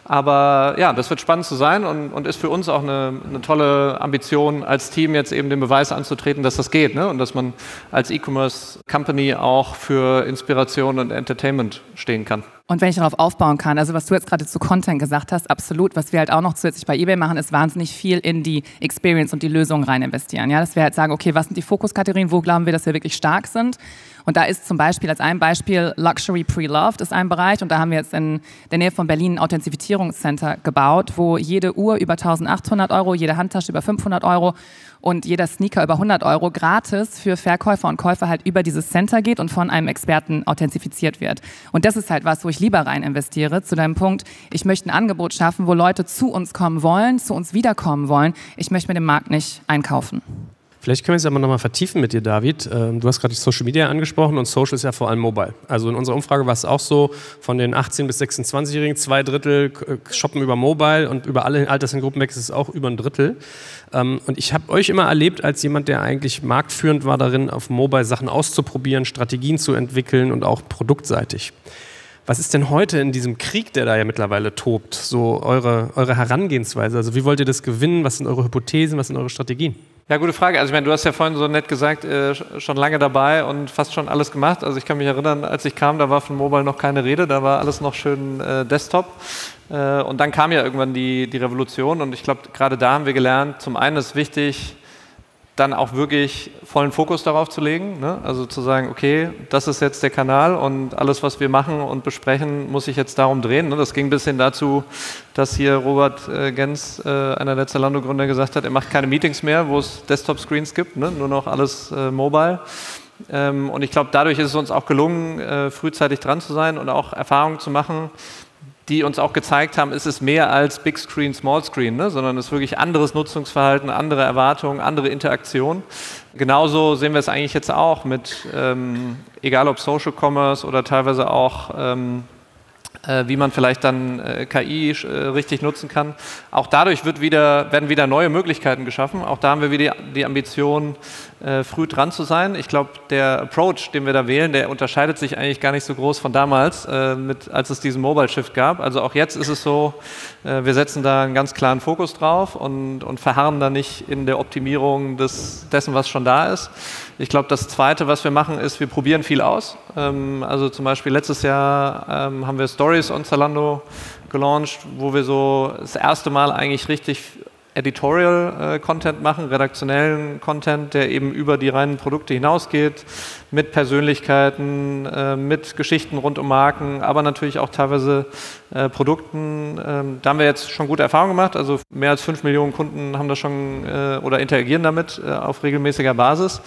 Aber ja, das wird spannend zu sein und, und ist für uns auch eine, eine tolle Ambition, als Team jetzt eben den Beweis anzutreten, dass das geht, ne? Und dass man als E-Commerce Company auch für Inspiration und Entertainment stehen kann. Und wenn ich darauf aufbauen kann, also was du jetzt gerade zu Content gesagt hast, absolut. Was wir halt auch noch zusätzlich bei eBay machen, ist wahnsinnig viel in die Experience und die Lösung rein investieren. Ja, dass wir halt sagen, okay, was sind die Fokuskategorien, wo glauben wir, dass wir wirklich stark sind? Und da ist zum Beispiel, als ein Beispiel, Luxury Pre-Loved ist ein Bereich und da haben wir jetzt in der Nähe von Berlin ein Authentifizierungscenter gebaut, wo jede Uhr über eintausendachthundert Euro, jede Handtasche über fünfhundert Euro und jeder Sneaker über hundert Euro gratis für Verkäufer und Käufer halt über dieses Center geht und von einem Experten authentifiziert wird. Und das ist halt was, wo ich lieber rein investiere, zu deinem Punkt, ich möchte ein Angebot schaffen, wo Leute zu uns kommen wollen, zu uns wiederkommen wollen. Ich möchte mir den Markt nicht einkaufen. Vielleicht können wir es aber nochmal vertiefen mit dir, David. Du hast gerade die Social Media angesprochen und Social ist ja vor allem Mobile. Also in unserer Umfrage war es auch so, von den achtzehn- bis sechsundzwanzigjährigen, zwei Drittel shoppen über Mobile und über alle Altersgruppen weg ist es auch über ein Drittel. Und ich habe euch immer erlebt als jemand, der eigentlich marktführend war darin, auf Mobile Sachen auszuprobieren, Strategien zu entwickeln und auch produktseitig. Was ist denn heute in diesem Krieg, der da ja mittlerweile tobt, so eure, eure Herangehensweise? Also wie wollt ihr das gewinnen? Was sind eure Hypothesen? Was sind eure Strategien? Ja, gute Frage. Also ich meine, du hast ja vorhin so nett gesagt, äh, schon lange dabei und fast schon alles gemacht. Also ich kann mich erinnern, als ich kam, da war von Mobile noch keine Rede, da war alles noch schön äh, Desktop. Äh, und dann kam ja irgendwann die, die Revolution und ich glaube, gerade da haben wir gelernt, zum einen ist wichtig, dann auch wirklich vollen Fokus darauf zu legen, ne? Also zu sagen, okay, das ist jetzt der Kanal und alles, was wir machen und besprechen, muss sich jetzt darum drehen. Ne? Das ging bis hin dazu, dass hier Robert äh, Gens, äh, einer der Zalando-Gründer, gesagt hat, er macht keine Meetings mehr, wo es Desktop-Screens gibt, ne? Nur noch alles äh, mobile. Ähm, und ich glaube, dadurch ist es uns auch gelungen, äh, frühzeitig dran zu sein und auch Erfahrungen zu machen, die uns auch gezeigt haben, es ist mehr als Big Screen, Small Screen, ne? Sondern es ist wirklich anderes Nutzungsverhalten, andere Erwartungen, andere Interaktion. Genauso sehen wir es eigentlich jetzt auch mit, ähm, egal ob Social Commerce oder teilweise auch, ähm, äh, wie man vielleicht dann äh, K I äh, richtig nutzen kann. Auch dadurch wird wieder, werden wieder neue Möglichkeiten geschaffen. Auch da haben wir wieder die Ambition, äh, früh dran zu sein. Ich glaube, der Approach, den wir da wählen, der unterscheidet sich eigentlich gar nicht so groß von damals, äh, mit, als es diesen Mobile Shift gab. Also auch jetzt ist es so, äh, wir setzen da einen ganz klaren Fokus drauf und, und verharren da nicht in der Optimierung des, dessen, was schon da ist. Ich glaube, das Zweite, was wir machen, ist, wir probieren viel aus. Ähm, also zum Beispiel letztes Jahr ähm, haben wir Stories on Zalando gelauncht, wo wir so das erste Mal eigentlich richtig Editorial-Content äh, machen, redaktionellen Content, der eben über die reinen Produkte hinausgeht, mit Persönlichkeiten, äh, mit Geschichten rund um Marken, aber natürlich auch teilweise äh, Produkten. Ähm, da haben wir jetzt schon gute Erfahrungen gemacht, also mehr als fünf Millionen Kunden haben das schon äh, oder interagieren damit äh, auf regelmäßiger Basis.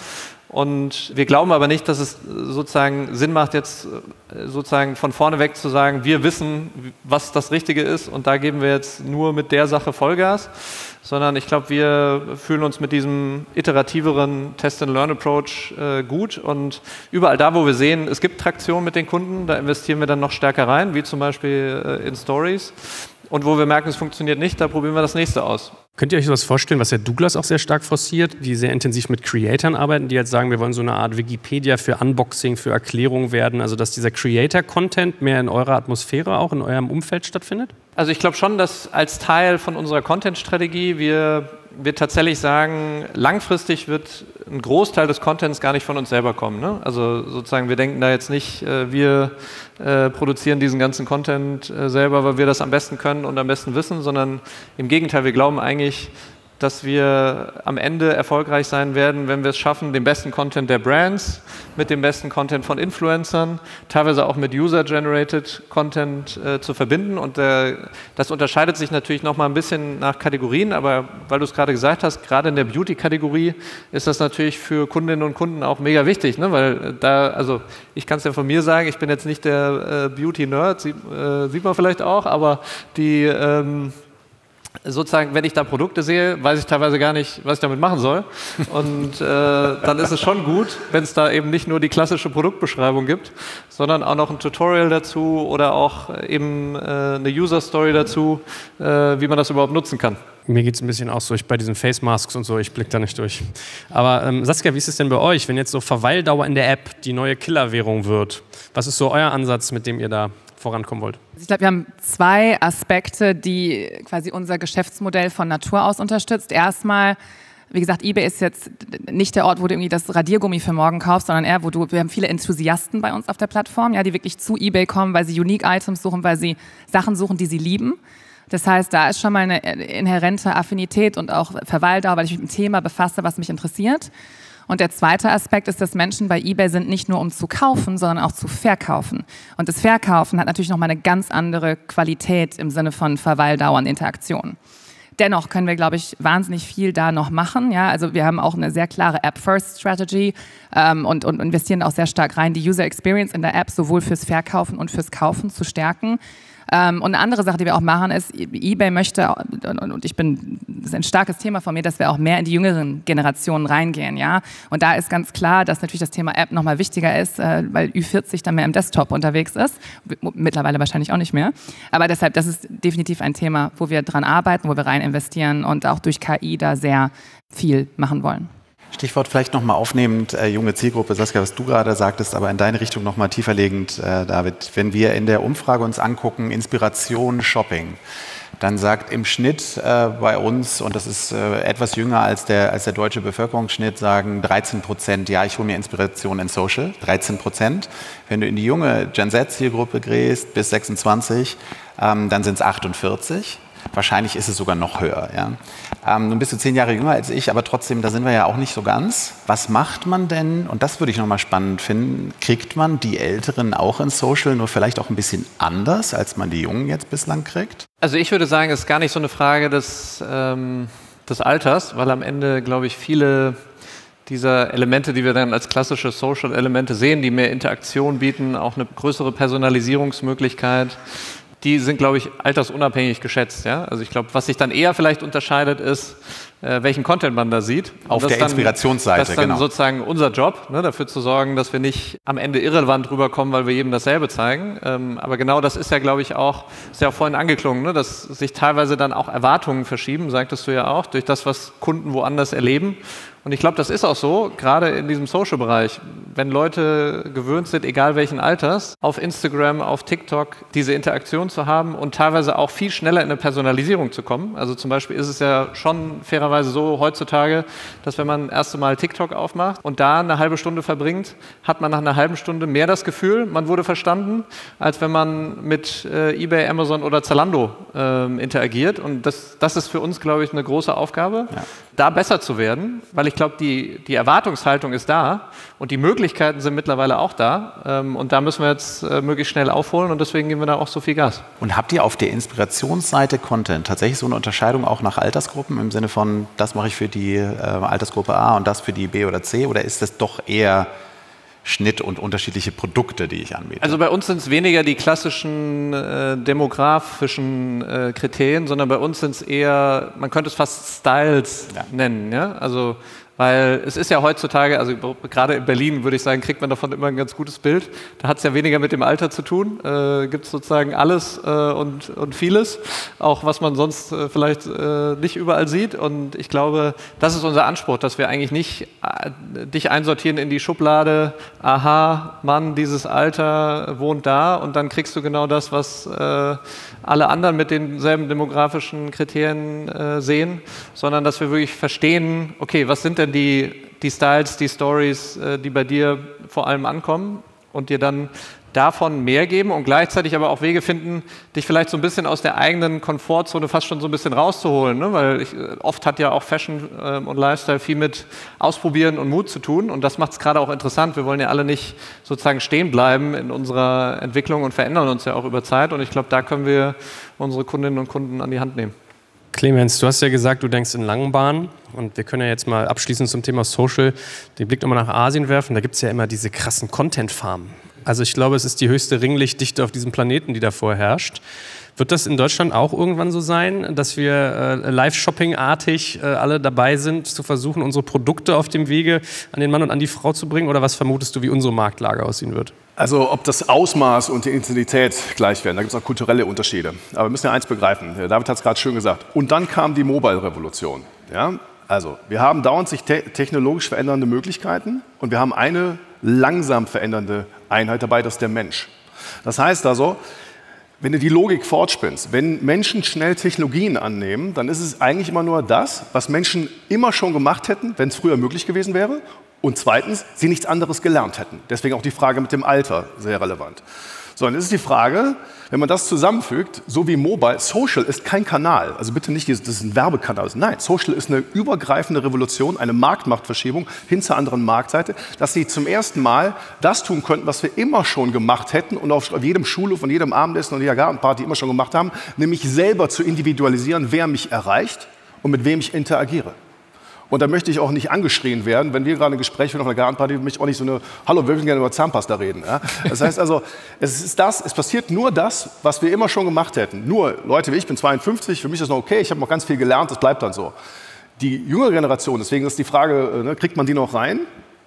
Und wir glauben aber nicht, dass es sozusagen Sinn macht, jetzt sozusagen von vorne weg zu sagen, wir wissen, was das Richtige ist und da geben wir jetzt nur mit der Sache Vollgas, sondern ich glaube, wir fühlen uns mit diesem iterativeren Test-and-Learn-Approach äh, gut und überall da, wo wir sehen, es gibt Traktion mit den Kunden, da investieren wir dann noch stärker rein, wie zum Beispiel äh, in Stories. Und wo wir merken, es funktioniert nicht, da probieren wir das nächste aus. Könnt ihr euch sowas vorstellen, was ja Douglas auch sehr stark forciert, die sehr intensiv mit Creatoren arbeiten, die jetzt sagen, wir wollen so eine Art Wikipedia für Unboxing, für Erklärung werden, also dass dieser Creator-Content mehr in eurer Atmosphäre, auch in eurem Umfeld stattfindet? Also ich glaube schon, dass als Teil von unserer Content-Strategie wir, wir tatsächlich sagen, langfristig wird ein Großteil des Contents gar nicht von uns selber kommen. Ne? Also sozusagen, wir denken da jetzt nicht, äh, wir äh, produzieren diesen ganzen Content äh, selber, weil wir das am besten können und am besten wissen, sondern im Gegenteil, wir glauben eigentlich, dass wir am Ende erfolgreich sein werden, wenn wir es schaffen, den besten Content der Brands mit dem besten Content von Influencern, teilweise auch mit User-Generated Content äh, zu verbinden. Und äh, das unterscheidet sich natürlich noch mal ein bisschen nach Kategorien, aber weil du es gerade gesagt hast, gerade in der Beauty-Kategorie ist das natürlich für Kundinnen und Kunden auch mega wichtig, ne? Weil da, also ich kann es ja von mir sagen, ich bin jetzt nicht der äh, Beauty-Nerd, sieht, äh, sieht man vielleicht auch, aber die ähm, sozusagen, wenn ich da Produkte sehe, weiß ich teilweise gar nicht, was ich damit machen soll. Und äh, dann ist es schon gut, wenn es da eben nicht nur die klassische Produktbeschreibung gibt, sondern auch noch ein Tutorial dazu oder auch eben äh, eine User-Story dazu, äh, wie man das überhaupt nutzen kann. Mir geht es ein bisschen auch so, ich bei diesen Face Masks und so, ich blicke da nicht durch. Aber ähm, Saskia, wie ist es denn bei euch, wenn jetzt so Verweildauer in der App die neue Killerwährung wird? Was ist so euer Ansatz, mit dem ihr da vorankommen wollt? Ich glaube, wir haben zwei Aspekte, die quasi unser Geschäftsmodell von Natur aus unterstützt. Erstmal, wie gesagt, eBay ist jetzt nicht der Ort, wo du irgendwie das Radiergummi für morgen kaufst, sondern eher, wo du, wir haben viele Enthusiasten bei uns auf der Plattform, ja, die wirklich zu eBay kommen, weil sie Unique Items suchen, weil sie Sachen suchen, die sie lieben. Das heißt, da ist schon mal eine inhärente Affinität und auch Verweildauer, weil ich mich mit dem Thema befasse, was mich interessiert. Und der zweite Aspekt ist, dass Menschen bei eBay sind nicht nur um zu kaufen, sondern auch zu verkaufen. Und das Verkaufen hat natürlich nochmal eine ganz andere Qualität im Sinne von Verweildauer und Interaktion. Dennoch können wir, glaube ich, wahnsinnig viel da noch machen. Ja? Also wir haben auch eine sehr klare App-First-Strategy ähm, und, und investieren auch sehr stark rein, die User Experience in der App sowohl fürs Verkaufen und fürs Kaufen zu stärken. Ähm, und eine andere Sache, die wir auch machen, ist, eBay möchte, und, und ich bin, das ist ein starkes Thema von mir, dass wir auch mehr in die jüngeren Generationen reingehen, ja. Und da ist ganz klar, dass natürlich das Thema App nochmal wichtiger ist, äh, weil Ü vierzig dann mehr im Desktop unterwegs ist. Mittlerweile wahrscheinlich auch nicht mehr. Aber deshalb, das ist definitiv ein Thema, wo wir dran arbeiten, wo wir rein investieren und auch durch K I da sehr viel machen wollen. Stichwort vielleicht nochmal aufnehmend, äh, junge Zielgruppe, Saskia, was du gerade sagtest, aber in deine Richtung nochmal tieferlegend, äh, David. Wenn wir in der Umfrage uns angucken, Inspiration, Shopping, dann sagt im Schnitt äh, bei uns, und das ist äh, etwas jünger als der, als der deutsche Bevölkerungsschnitt, sagen dreizehn Prozent, ja, ich hole mir Inspiration in Social, dreizehn Prozent. Wenn du in die junge Gen Z-Zielgruppe gehst, bis sechsundzwanzig, ähm, dann sind es achtundvierzig. Wahrscheinlich ist es sogar noch höher. Ja. Ähm, nun bist du zehn Jahre jünger als ich, aber trotzdem, da sind wir ja auch nicht so ganz. Was macht man denn, und das würde ich nochmal spannend finden, kriegt man die Älteren auch in Social, nur vielleicht auch ein bisschen anders, als man die Jungen jetzt bislang kriegt? Also ich würde sagen, es ist gar nicht so eine Frage des, ähm, des Alters, weil am Ende, glaube ich, viele dieser Elemente, die wir dann als klassische Social-Elemente sehen, die mehr Interaktion bieten, auch eine größere Personalisierungsmöglichkeit, die sind, glaube ich, altersunabhängig geschätzt. Ja? Also ich glaube, was sich dann eher vielleicht unterscheidet, ist, äh, welchen Content man da sieht. Auf der dann, Inspirationsseite, das ist dann genau. sozusagen unser Job, ne, dafür zu sorgen, dass wir nicht am Ende irrelevant rüberkommen, weil wir jedem dasselbe zeigen. Ähm, aber genau das ist ja, glaube ich, auch, ist ja auch vorhin angeklungen, ne, dass sich teilweise dann auch Erwartungen verschieben, sagtest du ja auch, durch das, was Kunden woanders erleben. Und ich glaube, das ist auch so, gerade in diesem Social-Bereich, wenn Leute gewöhnt sind, egal welchen Alters, auf Instagram, auf TikTok diese Interaktion zu haben und teilweise auch viel schneller in eine Personalisierung zu kommen. Also zum Beispiel ist es ja schon fairerweise so heutzutage, dass wenn man das erste Mal TikTok aufmacht und da eine halbe Stunde verbringt, hat man nach einer halben Stunde mehr das Gefühl, man wurde verstanden, als wenn man mit äh, eBay, Amazon oder Zalando äh, interagiert. Und das, das ist für uns, glaube ich, eine große Aufgabe, ja. da besser zu werden, weil ich Ich glaube, die, die Erwartungshaltung ist da und die Möglichkeiten sind mittlerweile auch da. Ähm, und da müssen wir jetzt äh, möglichst schnell aufholen und deswegen geben wir da auch so viel Gas. Und habt ihr auf der Inspirationsseite Content tatsächlich so eine Unterscheidung auch nach Altersgruppen im Sinne von von, das mache ich für die äh, Altersgruppe A und das für die B oder C, oder ist das doch eher Schnitt und unterschiedliche Produkte, die ich anbiete? Also bei uns sind es weniger die klassischen äh, demografischen äh, Kriterien, sondern bei uns sind es eher, man könnte es fast Styles ja. nennen. Ja? Also, weil es ist ja heutzutage, also gerade in Berlin würde ich sagen, kriegt man davon immer ein ganz gutes Bild. Da hat es ja weniger mit dem Alter zu tun. Äh, gibt es sozusagen alles äh, und, und vieles, auch was man sonst äh, vielleicht äh, nicht überall sieht. Und ich glaube, das ist unser Anspruch, dass wir eigentlich nicht äh, dich einsortieren in die Schublade, aha, Mann, dieses Alter wohnt da, und dann kriegst du genau das, was äh, alle anderen mit denselben demografischen Kriterien äh, sehen, sondern dass wir wirklich verstehen, okay, was sind denn die, die Styles, die Stories, äh, die bei dir vor allem ankommen, und dir dann davon mehr geben und gleichzeitig aber auch Wege finden, dich vielleicht so ein bisschen aus der eigenen Komfortzone fast schon so ein bisschen rauszuholen, ne? Weil ich, oft hat ja auch Fashion äh, und Lifestyle viel mit Ausprobieren und Mut zu tun, und das macht es gerade auch interessant. Wir wollen ja alle nicht sozusagen stehen bleiben in unserer Entwicklung und verändern uns ja auch über Zeit, und ich glaube, da können wir unsere Kundinnen und Kunden an die Hand nehmen. Clemens, du hast ja gesagt, du denkst in langen Bahnen, und wir können ja jetzt mal abschließend zum Thema Social den Blick nochmal nach Asien werfen. Da gibt es ja immer diese krassen Content-Farmen. Also ich glaube, es ist die höchste Ringlichtdichte auf diesem Planeten, die davor herrscht. Wird das in Deutschland auch irgendwann so sein, dass wir äh, Live-Shopping-artig äh, alle dabei sind, zu versuchen, unsere Produkte auf dem Wege an den Mann und an die Frau zu bringen? Oder was vermutest du, wie unsere Marktlage aussehen wird? Also ob das Ausmaß und die Intensität gleich werden, da gibt es auch kulturelle Unterschiede. Aber wir müssen ja eins begreifen, David hat es gerade schön gesagt. Und dann kam die Mobile-Revolution. Ja? Also wir haben dauernd sich te- technologisch verändernde Möglichkeiten, und wir haben eine langsam verändernde Einheit dabei, das ist der Mensch. Das heißt also, wenn du die Logik fortspinnst, wenn Menschen schnell Technologien annehmen, dann ist es eigentlich immer nur das, was Menschen immer schon gemacht hätten, wenn es früher möglich gewesen wäre. Und zweitens, sie nichts anderes gelernt hätten. Deswegen auch die Frage mit dem Alter sehr relevant. So, dann ist die Frage, wenn man das zusammenfügt, so wie Mobile, Social ist kein Kanal. Also bitte nicht, das ist ein Werbekanal. Nein, Social ist eine übergreifende Revolution, eine Marktmachtverschiebung hin zur anderen Marktseite, dass sie zum ersten Mal das tun könnten, was wir immer schon gemacht hätten und auf jedem Schulhof und jedem Abendessen und jeder Gartenparty immer schon gemacht haben, nämlich selber zu individualisieren, wer mich erreicht und mit wem ich interagiere. Und da möchte ich auch nicht angeschrien werden, wenn wir gerade ein Gespräch führen auf einer Gartenparty, möchte ich auch nicht so eine, hallo, wir würden gerne über Zahnpasta reden. Ja? Das heißt also, es ist das, es passiert nur das, was wir immer schon gemacht hätten. Nur Leute wie ich, bin zweiundfünfzig, für mich ist das noch okay, ich habe noch ganz viel gelernt, das bleibt dann so. Die jüngere Generation, deswegen ist die Frage, ne, kriegt man die noch rein?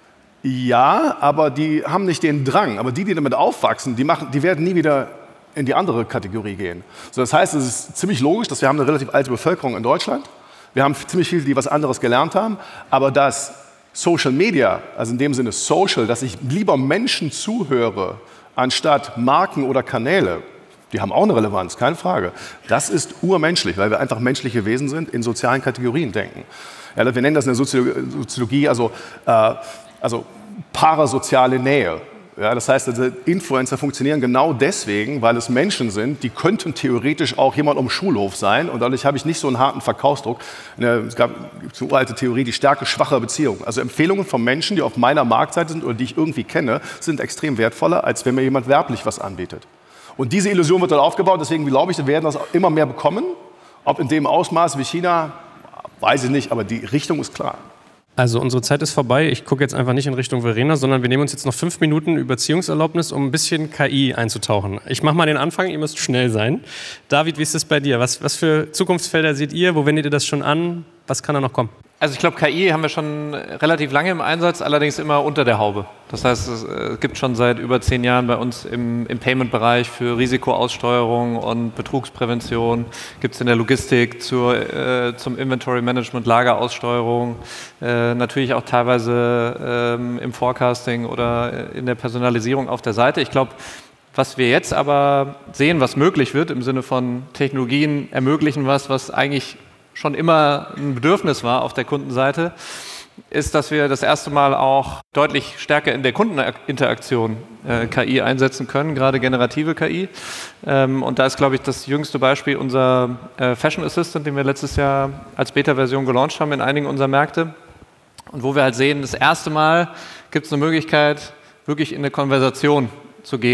Ja, aber die haben nicht den Drang. Aber die, die damit aufwachsen, die, machen, die werden nie wieder in die andere Kategorie gehen. So, das heißt, es ist ziemlich logisch, dass wir haben eine relativ alte Bevölkerung in Deutschland. Wir haben ziemlich viele, die was anderes gelernt haben, aber das Social Media, also in dem Sinne Social, dass ich lieber Menschen zuhöre, anstatt Marken oder Kanäle, die haben auch eine Relevanz, keine Frage. Das ist urmenschlich, weil wir einfach menschliche Wesen sind, in sozialen Kategorien denken. Ja, wir nennen das in der Soziologie also, äh, also parasoziale Nähe. Ja, das heißt, also Influencer funktionieren genau deswegen, weil es Menschen sind, die könnten theoretisch auch jemand am Schulhof sein, und dadurch habe ich nicht so einen harten Verkaufsdruck. Es gab eine uralte Theorie, die Stärke schwacher Beziehungen. Also Empfehlungen von Menschen, die auf meiner Marktseite sind oder die ich irgendwie kenne, sind extrem wertvoller, als wenn mir jemand werblich was anbietet. Und diese Illusion wird dann aufgebaut, deswegen glaube ich, wir werden das immer mehr bekommen. Ob in dem Ausmaß wie China, weiß ich nicht, aber die Richtung ist klar. Also unsere Zeit ist vorbei. Ich gucke jetzt einfach nicht in Richtung Verena, sondern wir nehmen uns jetzt noch fünf Minuten Überziehungserlaubnis, um ein bisschen K I einzutauchen. Ich mache mal den Anfang, ihr müsst schnell sein. David, wie ist es bei dir? Was, was für Zukunftsfelder seht ihr? Wo wendet ihr das schon an? Was kann da noch kommen? Also ich glaube, K I haben wir schon relativ lange im Einsatz, allerdings immer unter der Haube. Das heißt, es gibt schon seit über zehn Jahren bei uns im, im Payment-Bereich für Risikoaussteuerung und Betrugsprävention, gibt es in der Logistik zur, äh, zum Inventory-Management, Lageraussteuerung, äh, natürlich auch teilweise äh, im Forecasting oder in der Personalisierung auf der Seite. Ich glaube, was wir jetzt aber sehen, was möglich wird, im Sinne von Technologien ermöglichen was, was eigentlich schon immer ein Bedürfnis war auf der Kundenseite, ist, dass wir das erste Mal auch deutlich stärker in der Kundeninteraktion äh, K I einsetzen können, gerade generative K I. Ähm, und da ist, glaube ich, das jüngste Beispiel unser äh, Fashion Assistant, den wir letztes Jahr als Beta-Version gelauncht haben in einigen unserer Märkte. Und wo wir halt sehen, das erste Mal gibt es eine Möglichkeit, wirklich in eine Konversation zu gehen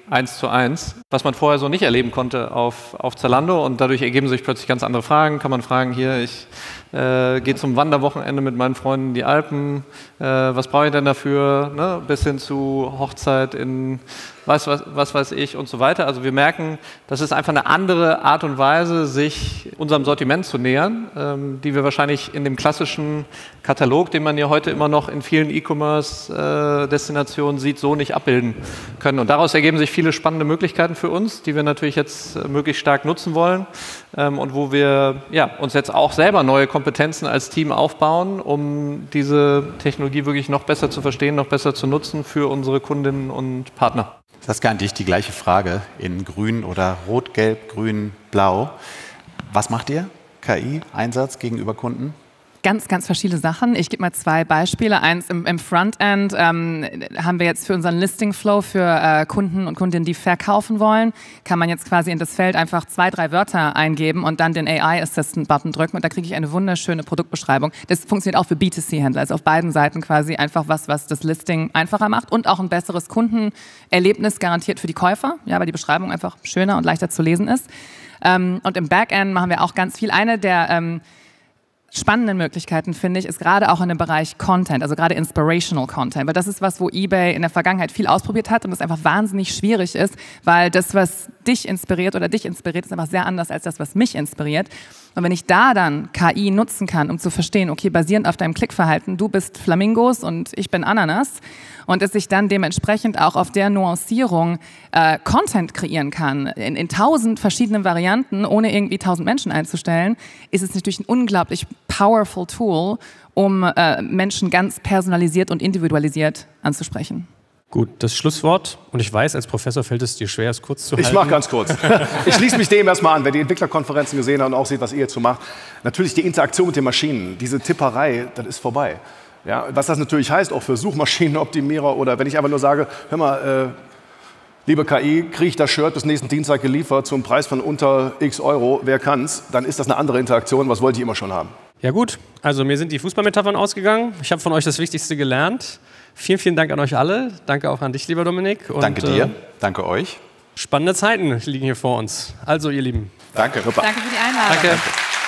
eins zu eins, was man vorher so nicht erleben konnte auf, auf Zalando, und dadurch ergeben sich plötzlich ganz andere Fragen. Kann man fragen, hier, ich äh, gehe zum Wanderwochenende mit meinen Freunden in die Alpen, äh, was brauche ich denn dafür, ne? Bis hin zu Hochzeit in was, was, was weiß ich und so weiter. Also wir merken, das ist einfach eine andere Art und Weise, sich unserem Sortiment zu nähern, ähm, die wir wahrscheinlich in dem klassischen Katalog, den man ja heute immer noch in vielen E-Commerce-Destinationen äh, sieht, so nicht abbilden können. Und daraus ergeben sich viele spannende Möglichkeiten für uns, die wir natürlich jetzt äh, möglichst stark nutzen wollen, ähm, und wo wir ja, uns jetzt auch selber neue Kompetenzen als Team aufbauen, um diese Technologie wirklich noch besser zu verstehen, noch besser zu nutzen für unsere Kundinnen und Partner. Saskia, an dich die gleiche Frage in grün oder rot, gelb, grün, blau. Was macht ihr? K I-Einsatz gegenüber Kunden? Ganz, ganz verschiedene Sachen. Ich gebe mal zwei Beispiele. Eins im, im Frontend ähm, haben wir jetzt für unseren Listing Flow für äh, Kunden und Kundinnen, die verkaufen wollen, kann man jetzt quasi in das Feld einfach zwei, drei Wörter eingeben und dann den A I-Assistant-Button drücken und da kriege ich eine wunderschöne Produktbeschreibung. Das funktioniert auch für B zwei C-Händler, also auf beiden Seiten quasi einfach was, was das Listing einfacher macht und auch ein besseres Kundenerlebnis garantiert für die Käufer, ja, weil die Beschreibung einfach schöner und leichter zu lesen ist. Ähm, und im Backend machen wir auch ganz viel. Eine der ähm, spannenden Möglichkeiten, finde ich, ist gerade auch in dem Bereich Content, also gerade Inspirational Content, weil das ist was, wo eBay in der Vergangenheit viel ausprobiert hat und es einfach wahnsinnig schwierig ist, weil das, was dich inspiriert oder dich inspiriert, ist einfach sehr anders als das, was mich inspiriert. Und wenn ich da dann K I nutzen kann, um zu verstehen, okay, basierend auf deinem Klickverhalten, du bist Flamingos und ich bin Ananas, und es sich dann dementsprechend auch auf der Nuancierung äh, Content kreieren kann, in, in tausend verschiedenen Varianten, ohne irgendwie tausend Menschen einzustellen, ist es natürlich ein unglaublich powerful Tool, um äh, Menschen ganz personalisiert und individualisiert anzusprechen. Gut, das Schlusswort. Und ich weiß, als Professor fällt es dir schwer, es kurz zu halten. Ich mache ganz kurz. Ich schließe mich dem erstmal an, wer die Entwicklerkonferenzen gesehen hat und auch sieht, was ihr jetzt so macht. Natürlich die Interaktion mit den Maschinen, diese Tipperei, das ist vorbei. Ja, was das natürlich heißt, auch für Suchmaschinenoptimierer oder wenn ich einfach nur sage, hör mal, äh, liebe K I, kriege ich das Shirt bis nächsten Dienstag geliefert zum Preis von unter x Euro, wer kann's, dann ist das eine andere Interaktion, was wollte ich immer schon haben. Ja gut, also mir sind die Fußballmetaphern ausgegangen. Ich habe von euch das Wichtigste gelernt. Vielen, vielen Dank an euch alle. Danke auch an dich, lieber Dominik. Und, danke dir, äh, danke euch. Spannende Zeiten liegen hier vor uns. Also ihr Lieben. Danke. Danke für die Einladung. Danke.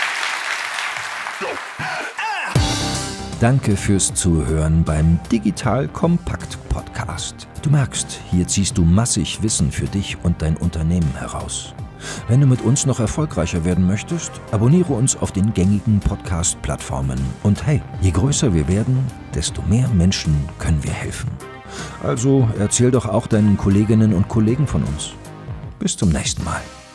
Danke fürs Zuhören beim Digital Kompakt Podcast. Du merkst, hier ziehst du massig Wissen für dich und dein Unternehmen heraus. Wenn du mit uns noch erfolgreicher werden möchtest, abonniere uns auf den gängigen Podcast-Plattformen. Und hey, je größer wir werden, desto mehr Menschen können wir helfen. Also erzähl doch auch deinen Kolleginnen und Kollegen von uns. Bis zum nächsten Mal.